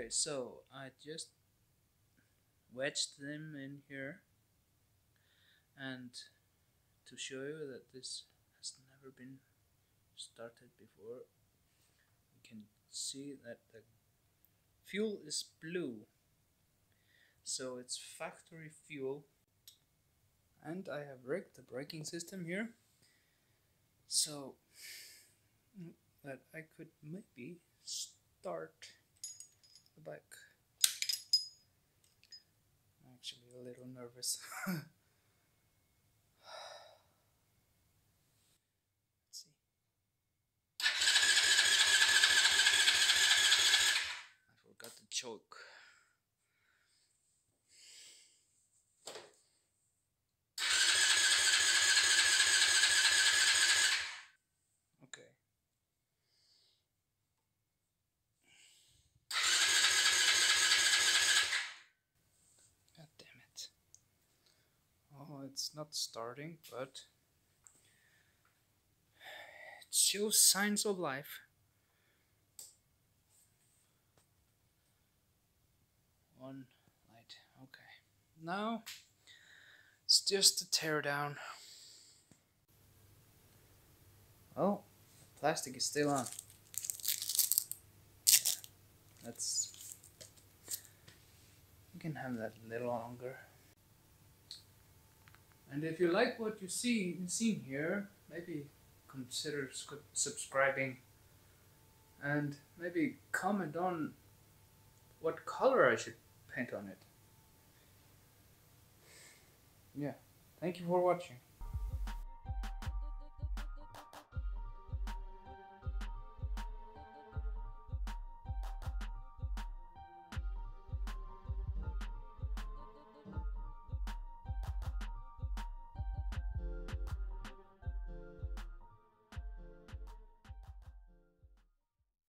Okay, so I just wedged them in here, and to show you that this has never been started before, you can see that the fuel is blue, so it's factory fuel. And I have rigged the braking system here so that I could maybe start the bike. I'm actually a little nervous. Let's see. I forgot the choke. Okay. God damn it. Oh, it's not starting, but it shows signs of life. One light. Okay. Now it's just a teardown. Oh, the plastic is still on. That's. You can have that a little longer. And if you like what you seen here, maybe consider subscribing, and maybe comment on what color I should paint on it. Yeah, thank you for watching.